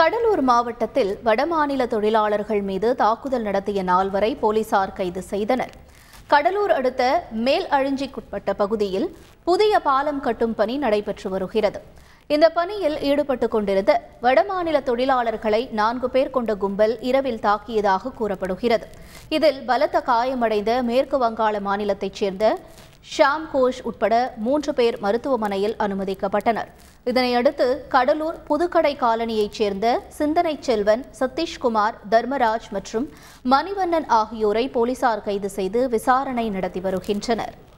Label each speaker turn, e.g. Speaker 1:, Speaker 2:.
Speaker 1: கடலூர் மாவட்டத்தில் வடமாநில தொழிலாளர்கள் மீது தாக்குதல் நடத்திய 4 வரை போலீசார் கைது செய்தனர். கடலூர் அடுத்த மேல் அழிஞ்சிக்குட்பட்ட பகுதியில் புதிய பாலம் கட்டும் பணி நடைபெற்று வருகிறது. இந்த பணியில் ஈடுபட்டுக் கொண்டிருந்த வடமாநில தொழிலாளர்களை 4 பேர் கொண்ட கும்பல் இரவில் தாக்கியதாக கூறப்படுகிறது. இதில் பலத்த காயமடைந்த மேற்கு வங்காள மாநிலத்தைச் சேர்ந்த ஷாம் கோஷ் உட்பட 3 பேர் மருத்துவமனையில் அனுமதிக்கப்பட்டனர். இதனையடுத்து கடலூர் புதுக்கடை காலனியைச் சேர்ந்த சிந்தனை செல்வன், சதீஷ்குமார், தர்மராஜ் மற்றும் மணிவண்ணன் ஆகியோரை போலீசார் கைது செய்து விசாரணை நடத்தி வருகின்றனர்.